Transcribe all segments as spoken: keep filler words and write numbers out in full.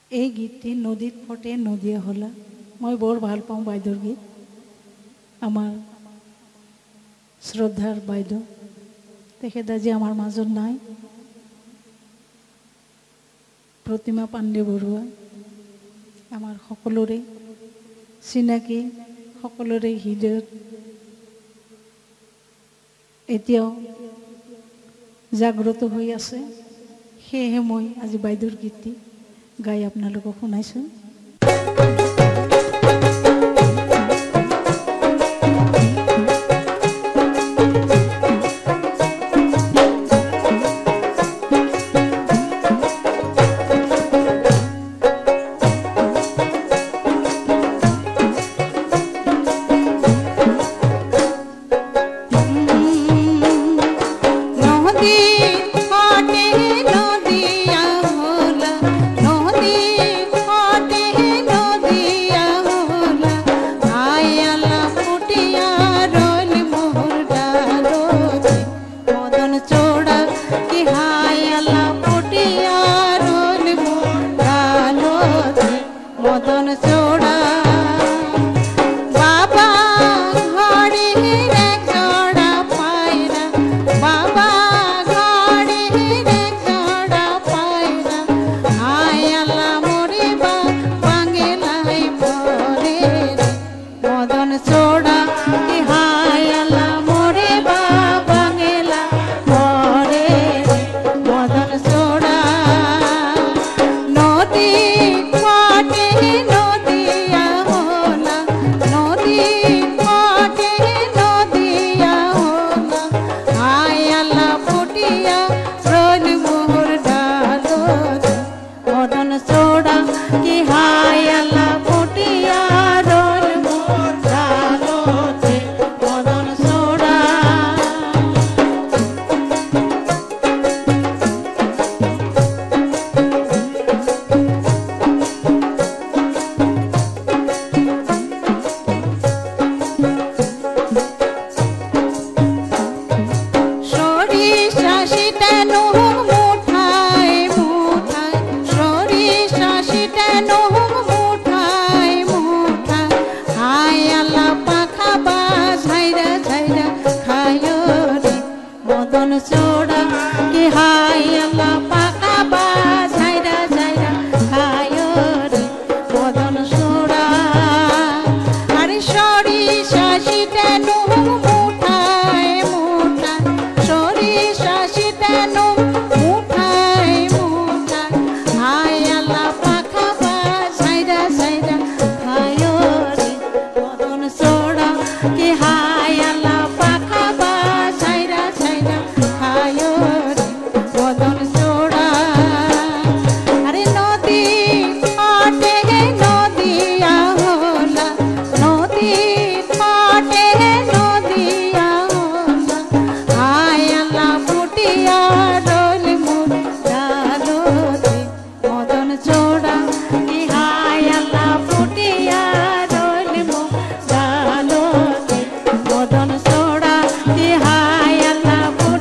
এই গীতটি নদীত ফটে নদীয়ে হলা মই বৰ ভাল পাওঁ বাইদেউৰ গীত। আমাৰ শ্ৰদ্ধাৰ বাইদেউ তেখেত আজি আমাৰ মাজত নাই। প্ৰতিমা পাণ্ডে বৰুৱা আমাৰ সকলোৰে চিনাকি, সকলোৰে হৃদয়ত এতিয়াও জাগ্ৰত হৈ আছে। সেয়েহে মই আজি বাইদেউৰ গীতটি গাই আপোনালোকক শুনাইছোঁ।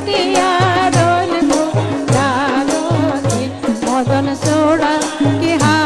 मदन सोड़ा कि